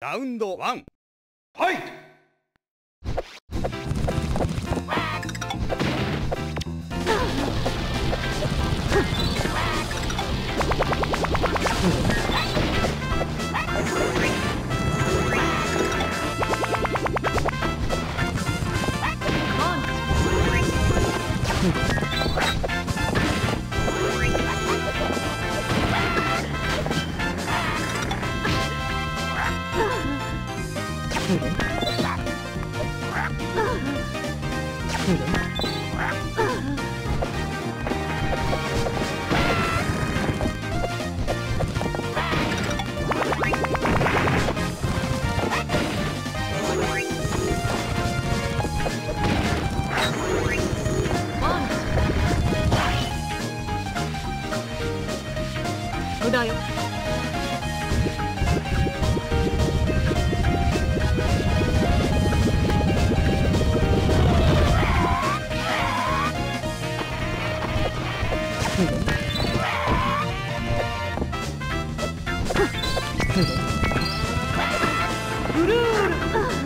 ラウンド1ファイト。 無駄よ。ブルール。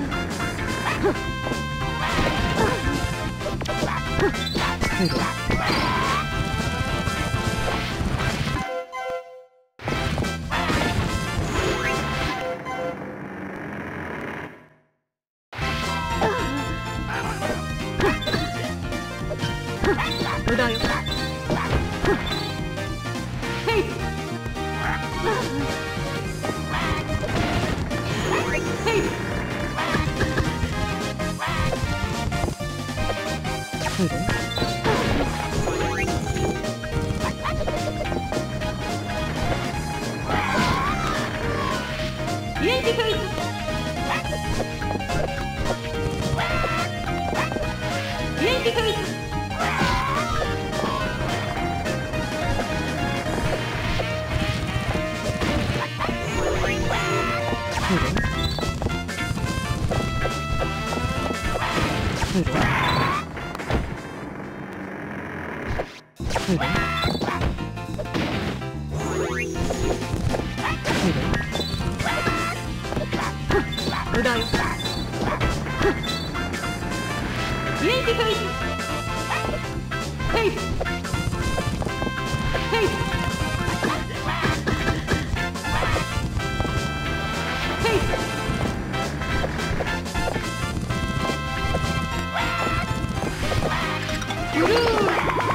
無駄よ。ヘイ。ヘイ。イエンティフェイス。イエンティフェイス。無駄よ。イエンティフェイス。ヘイ。ヘイ。ヘイ。ブルー。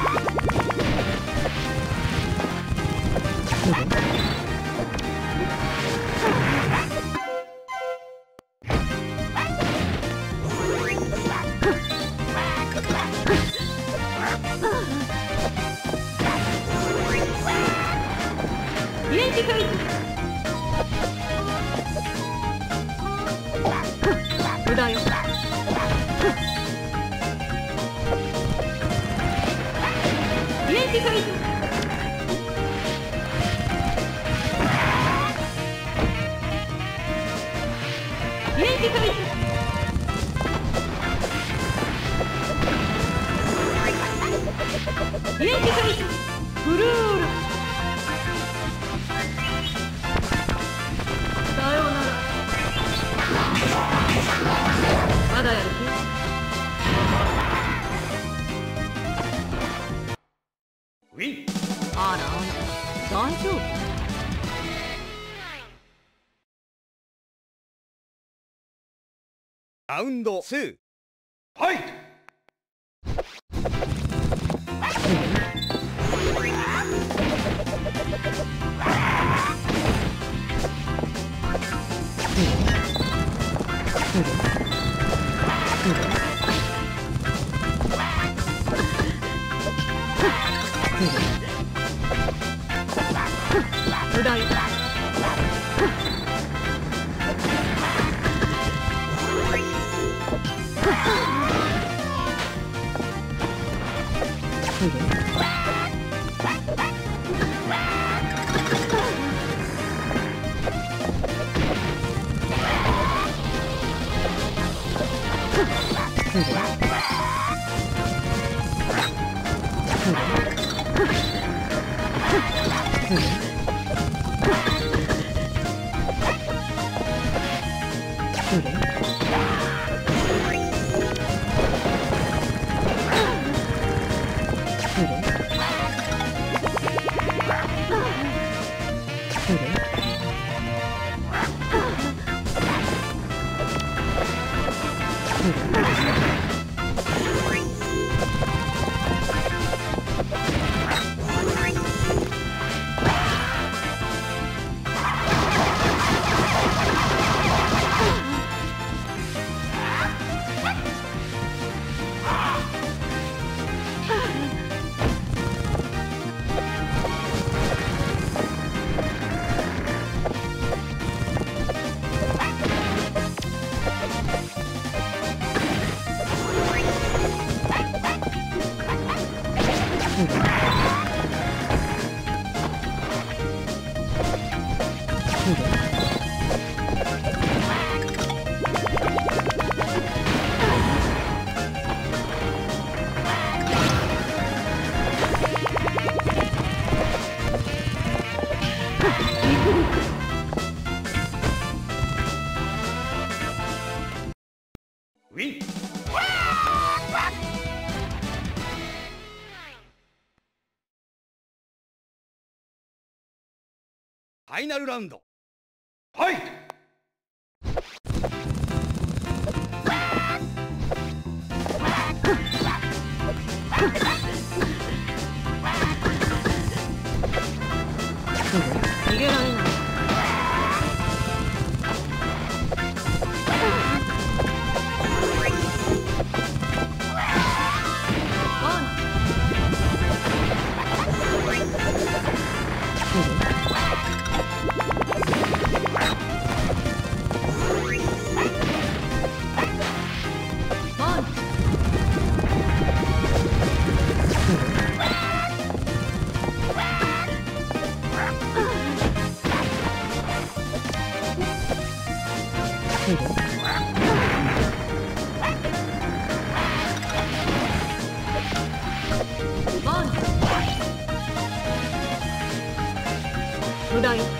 イエンティフェイス。無駄よ。イエンティフェイス。イエンティフェイス。イエンティフェイス。ブルール。さようなら。まだやる気？ ウィン。 あらあら、大丈夫？ ラウンド2ファイト。 無駄よ。 ウィン。ファイナルラウンドファイト。 逃げられない。無駄よ。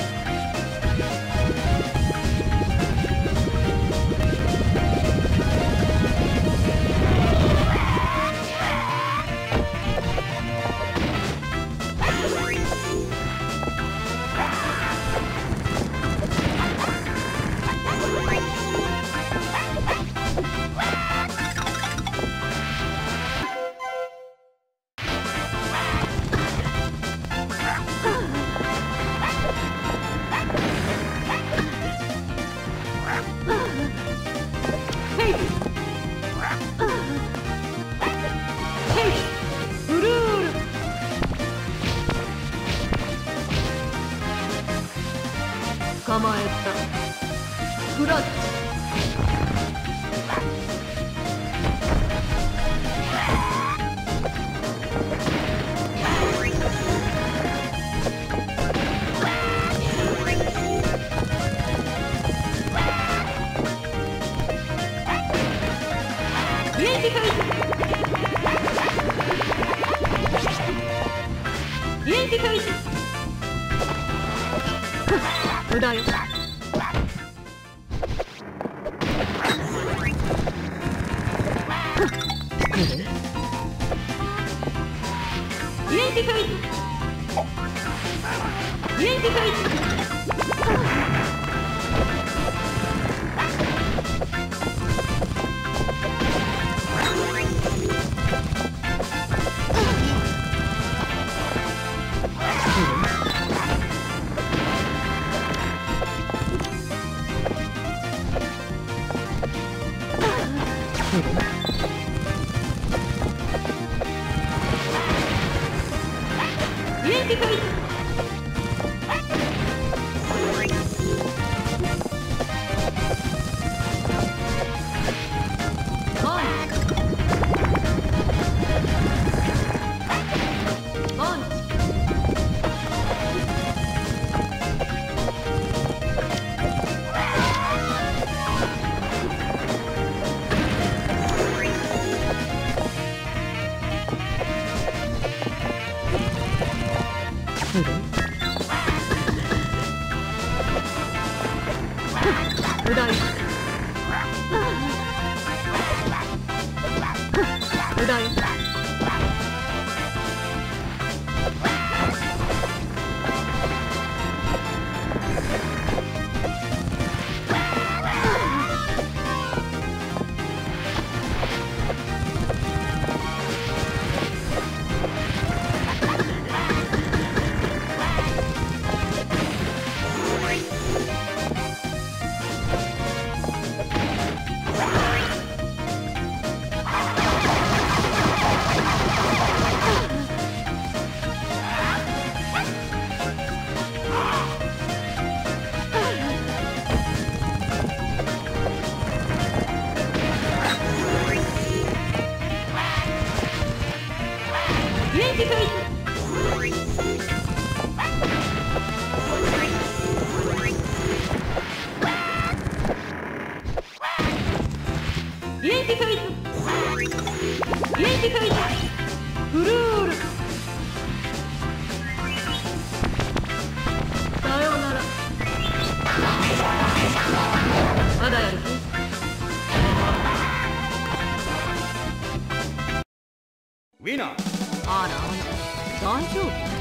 捕まえた。クラッチ。イエンティフェイス。イエンティフェイス。無駄よ。イエンティフェイス。イエンティフェイス。イエンティフェイス。 元気フェイス。元気フェイス。元気フェイス。フルール。さようなら。まだやる気？ ウィナー。 あらあら、大丈夫？